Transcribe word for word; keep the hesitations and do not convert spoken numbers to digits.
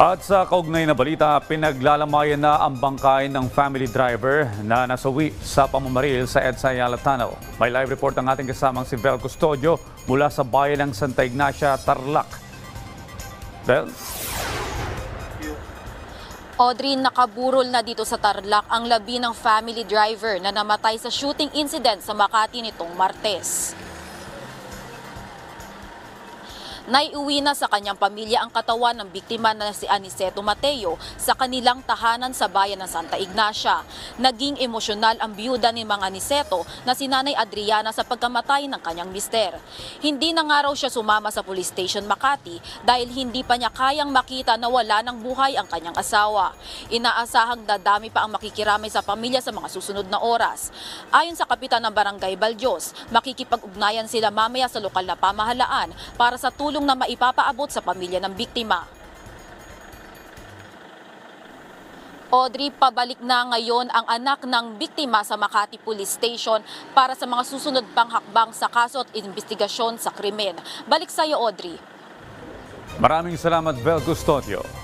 At sa kaugnay na balita, pinaglalamayan na ang bangkay ng family driver na nasawi sa pamamaril sa EDSA Ayala Tunnel. May live report ang ating kasamang si Vel Custodio mula sa bayan ng Santa Ignacia, Tarlac. Vel? Audrey, nakaburol na dito sa Tarlac ang labi ng family driver na namatay sa shooting incident sa Makati nitong Martes. Naiuwi na sa kanyang pamilya ang katawan ng biktima na si Aniceto Mateo sa kanilang tahanan sa bayan ng Santa Ignacia. Naging emosyonal ang biyuda ni Mang Aniceto na si Nanay Adriana sa pagkamatay ng kanyang mister. Hindi na nga raw siya sumama sa Police Station Makati dahil hindi pa niya kayang makita na wala ng buhay ang kanyang asawa. Inaasahang dadami pa ang makikiramay sa pamilya sa mga susunod na oras. Ayon sa kapitan ng Barangay Baljos, makikipag-ugnayan sila mamaya sa lokal na pamahalaan para sa tulong na maipapaabot sa pamilya ng biktima. Audrey, pabalik na ngayon ang anak ng biktima sa Makati Police Station para sa mga susunod pang hakbang sa kaso at investigasyon sa krimen. Balik sa iyo, Audrey. Maraming salamat, Vel Custodio.